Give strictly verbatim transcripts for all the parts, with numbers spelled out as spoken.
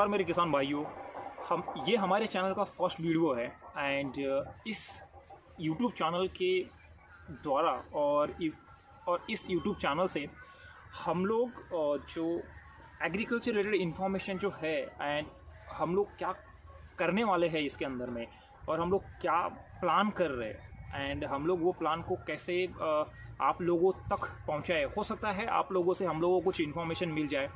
नमस्कार मेरे किसान भाइयों, हम ये हमारे चैनल का फर्स्ट वीडियो है एंड इस यूट्यूब चैनल के द्वारा और और इस यूट्यूब चैनल से हम लोग जो एग्रीकल्चर रिलेटेड इन्फॉर्मेशन जो है एंड हम लोग क्या करने वाले हैं इसके अंदर में और हम लोग क्या प्लान कर रहे हैं एंड हम लोग वो प्लान को कैसे आप लोगों तक पहुंचाए। हो सकता है आप लोगों से हम लोगों को कुछ इन्फॉर्मेशन मिल जाए,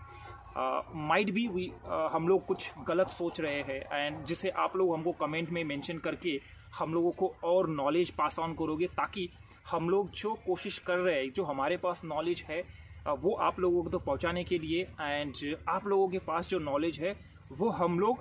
माइट बी वी हम लोग कुछ गलत सोच रहे हैं एंड जिसे आप लोग हमको कमेंट में मेंशन करके हम लोगों को और नॉलेज पास ऑन करोगे, ताकि हम लोग जो कोशिश कर रहे हैं, जो हमारे पास नॉलेज है वो आप लोगों को तो पहुंचाने के लिए एंड आप लोगों के पास जो नॉलेज है वो हम लोग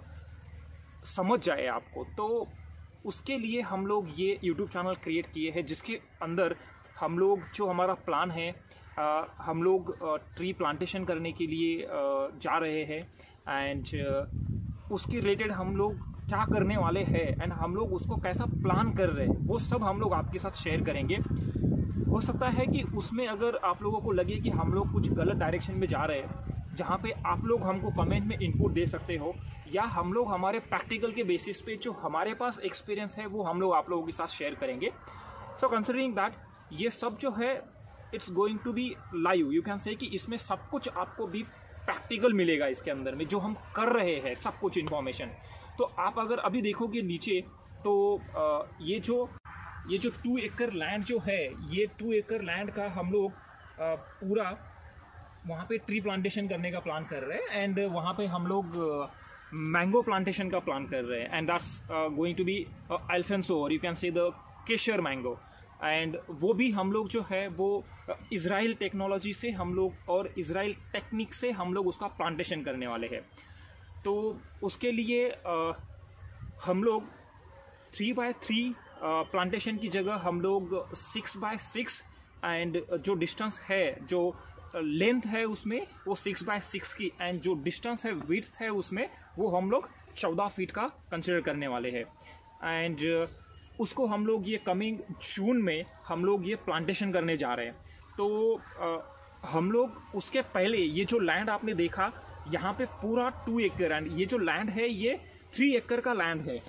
समझ जाए आपको। तो उसके लिए हम लोग ये यूट्यूब चैनल क्रिएट किए हैं, जिसके अंदर हम लोग जो हमारा प्लान है, आ, हम लोग ट्री प्लांटेशन करने के लिए आ, जा रहे हैं एंड उसके रिलेटेड हम लोग क्या करने वाले हैं एंड हम लोग उसको कैसा प्लान कर रहे हैं वो सब हम लोग आपके साथ शेयर करेंगे। हो सकता है कि उसमें अगर आप लोगों को लगे कि हम लोग कुछ गलत डायरेक्शन में जा रहे हैं, जहाँ पे आप लोग हमको कमेंट में इनपुट दे सकते हो, या हम लोग हमारे प्रैक्टिकल के बेसिस पे जो हमारे पास एक्सपीरियंस है वो हम लोग आप लोगों के साथ शेयर करेंगे। सो कंसिडरिंग दैट ये सब जो है it's going to be live, you can say कि इसमें सब कुछ आपको भी प्रैक्टिकल मिलेगा इसके अंदर में, जो हम कर रहे हैं सब कुछ इन्फॉर्मेशन। तो आप अगर अभी देखोगे नीचे तो आ, ये जो ये जो टू एकड़ लैंड जो है, ये टू एकड़ लैंड का हम लोग आ, पूरा वहाँ पे ट्री प्लांटेशन करने का प्लान कर रहे हैं एंड वहाँ पे हम लोग मैंगो प्लांटेशन का प्लान कर रहे हैं and that's going to be alphonso और you can say the kesar mango. And वो भी हम लोग जो है वो इजराइल टेक्नोलॉजी से हम लोग और इजराइल टेक्निक से हम लोग उसका प्लांटेशन करने वाले हैं। तो उसके लिए आ, हम लोग थ्री बाय थ्री प्लांटेशन की जगह हम लोग सिक्स बाय सिक्स एंड जो डिस्टेंस है, जो लेंथ है उसमें वो सिक्स बाय सिक्स की एंड जो डिस्टेंस है, विड्थ है उसमें वो हम लोग चौदह फीट का कंसिडर करने वाले हैं एंड उसको हम लोग ये कमिंग जून में हम लोग ये प्लांटेशन करने जा रहे हैं। तो आ, हम लोग उसके पहले ये जो लैंड आपने देखा यहाँ पे पूरा टू एकड़ एंड ये जो लैंड है ये थ्री एकड़ का लैंड है।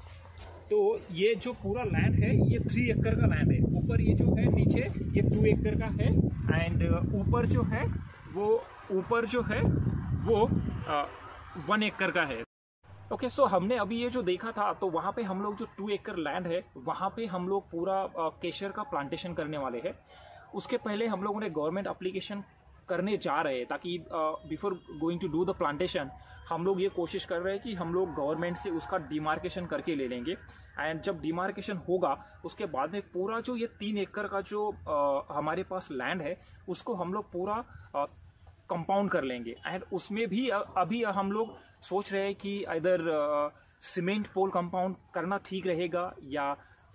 तो ये जो पूरा लैंड है ये थ्री एकड़ का लैंड है। ऊपर ये जो है नीचे ये टू एकड़ का है एंड ऊपर जो है वो ऊपर जो है वो वन एकड़ का है। ओके okay, सो so हमने अभी ये जो देखा था तो वहाँ पे हम लोग जो टू एकड़ लैंड है वहाँ पे हम लोग पूरा केशर का प्लांटेशन करने वाले हैं। उसके पहले हम लोगों ने गवर्नमेंट एप्लीकेशन करने जा रहे हैं, ताकि before going to do the plantation हम लोग ये कोशिश कर रहे हैं कि हम लोग गवर्नमेंट से उसका डिमार्केशन करके ले लेंगे एंड जब डिमार्केशन होगा उसके बाद में पूरा जो ये तीन एकड़ का जो आ, हमारे पास लैंड है उसको हम लोग पूरा आ, कंपाउंड कर लेंगे एंड उसमें भी अभी हम लोग सोच रहे हैं कि इधर सीमेंट पोल कंपाउंड करना ठीक रहेगा या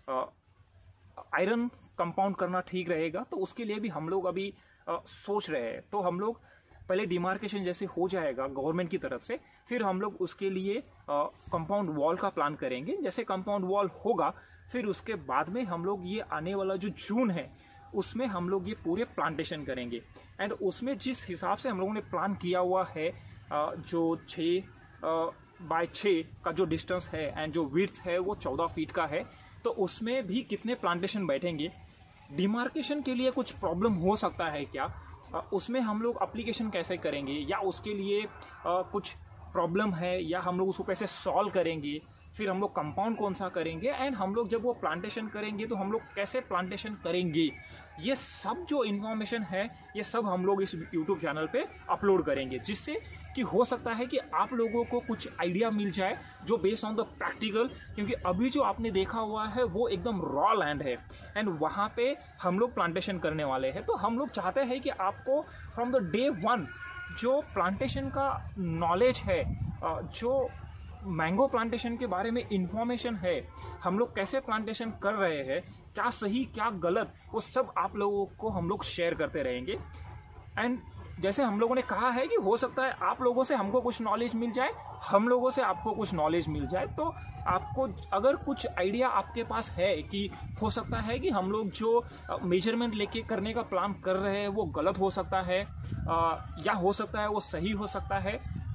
आयरन कंपाउंड करना ठीक रहेगा। तो उसके लिए भी हम लोग अभी आ, सोच रहे हैं। तो हम लोग पहले डिमार्केशन जैसे हो जाएगा गवर्नमेंट की तरफ से, फिर हम लोग उसके लिए कंपाउंड वॉल का प्लान करेंगे। जैसे कंपाउंड वॉल होगा फिर उसके बाद में हम लोग ये आने वाला जो जून है उसमें हम लोग ये पूरे प्लांटेशन करेंगे एंड उसमें जिस हिसाब से हम लोगों ने प्लान किया हुआ है, जो छः बाय छः का जो डिस्टेंस है एंड जो विड्थ है वो चौदह फीट का है, तो उसमें भी कितने प्लांटेशन बैठेंगे। डिमार्केशन के लिए कुछ प्रॉब्लम हो सकता है क्या, उसमें हम लोग एप्लीकेशन कैसे करेंगे या उसके लिए कुछ प्रॉब्लम है या हम लोग उसको कैसे सॉल्व करेंगे, फिर हम लोग कंपाउंड कौन सा करेंगे एंड हम लोग जब वो प्लांटेशन करेंगे तो हम लोग कैसे प्लांटेशन करेंगे, ये सब जो इन्फॉर्मेशन है ये सब हम लोग इस यूट्यूब चैनल पे अपलोड करेंगे, जिससे कि हो सकता है कि आप लोगों को कुछ आइडिया मिल जाए जो बेस्ड ऑन द प्रैक्टिकल। क्योंकि अभी जो आपने देखा हुआ है वो एकदम रॉ लैंड है एंड वहाँ पे हम लोग प्लांटेशन करने वाले हैं। तो हम लोग चाहते हैं कि आपको फ्रॉम द डे वन जो प्लांटेशन का नॉलेज है, जो मैंगो प्लांटेशन के बारे में इंफॉर्मेशन है, हम लोग कैसे प्लांटेशन कर रहे हैं, क्या सही क्या गलत, वो सब आप लोगों को हम लोग शेयर करते रहेंगे। एंड जैसे हम लोगों ने कहा है कि हो सकता है आप लोगों से हमको कुछ नॉलेज मिल जाए, हम लोगों से आपको कुछ नॉलेज मिल जाए। तो आपको अगर कुछ आइडिया आपके पास है कि हो सकता है कि हम लोग जो मेजरमेंट लेके करने का प्लान कर रहे हैं वो गलत हो सकता है, या हो सकता है वो सही हो सकता है,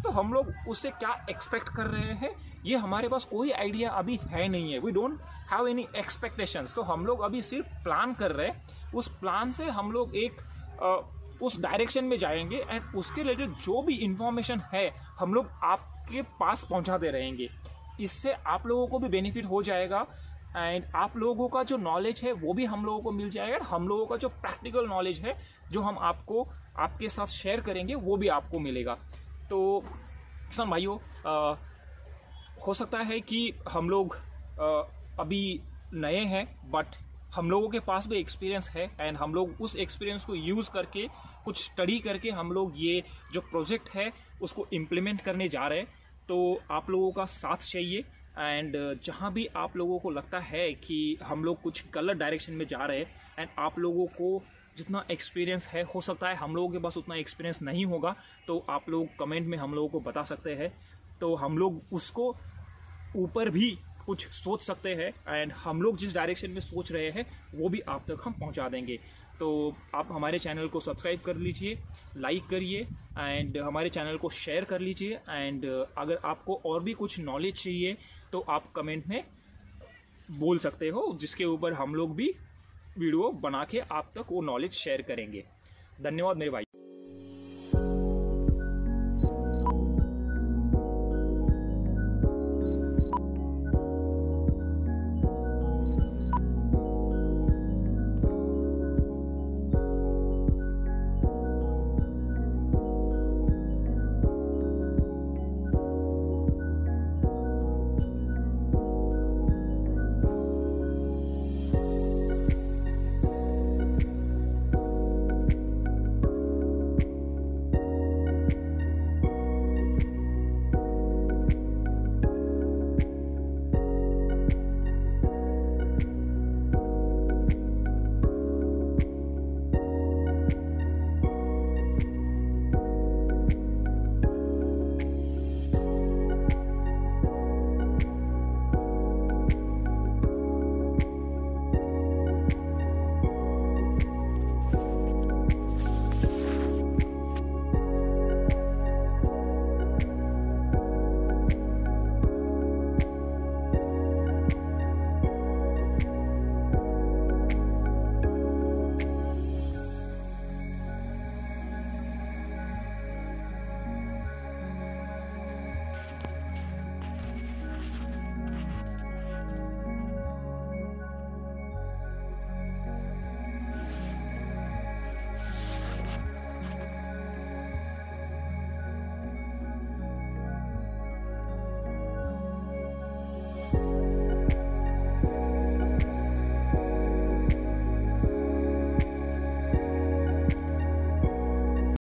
तो हम लोग उससे क्या एक्सपेक्ट कर रहे हैं ये हमारे पास कोई आइडिया अभी है नहीं है। We don't have any expectations. तो हम लोग अभी सिर्फ प्लान कर रहे हैं, उस प्लान से हम लोग एक आ, उस डायरेक्शन में जाएंगे एंड उसके रिलेटेड जो भी इंफॉर्मेशन है हम लोग आपके पास पहुंचाते रहेंगे। इससे आप लोगों को भी बेनिफिट हो जाएगा एंड आप लोगों का जो नॉलेज है वो भी हम लोगों को मिल जाएगा। हम लोगों का जो प्रैक्टिकल नॉलेज है जो हम आपको आपके साथ शेयर करेंगे वो भी आपको मिलेगा। तो किसान भाइयों, हो सकता है कि हम लोग आ, अभी नए हैं बट हम लोगों के पास भी एक्सपीरियंस है एंड हम लोग उस एक्सपीरियंस को यूज़ करके कुछ स्टडी करके हम लोग ये जो प्रोजेक्ट है उसको इम्प्लीमेंट करने जा रहे हैं। तो आप लोगों का साथ चाहिए एंड जहाँ भी आप लोगों को लगता है कि हम लोग कुछ गलत डायरेक्शन में जा रहे हैं एंड आप लोगों को जितना एक्सपीरियंस है, हो सकता है हम लोगों के पास उतना एक्सपीरियंस नहीं होगा, तो आप लोग कमेंट में हम लोगों को बता सकते हैं। तो हम लोग उसको ऊपर भी कुछ सोच सकते हैं एंड हम लोग जिस डायरेक्शन में सोच रहे हैं वो भी आप तक हम पहुंचा देंगे। तो आप हमारे चैनल को सब्सक्राइब कर लीजिए, लाइक करिए एंड हमारे चैनल को शेयर कर लीजिए एंड अगर आपको और भी कुछ नॉलेज चाहिए तो आप कमेंट में बोल सकते हो, जिसके ऊपर हम लोग भी वीडियो बना के आप तक वो नॉलेज शेयर करेंगे। धन्यवाद मेरे भाई।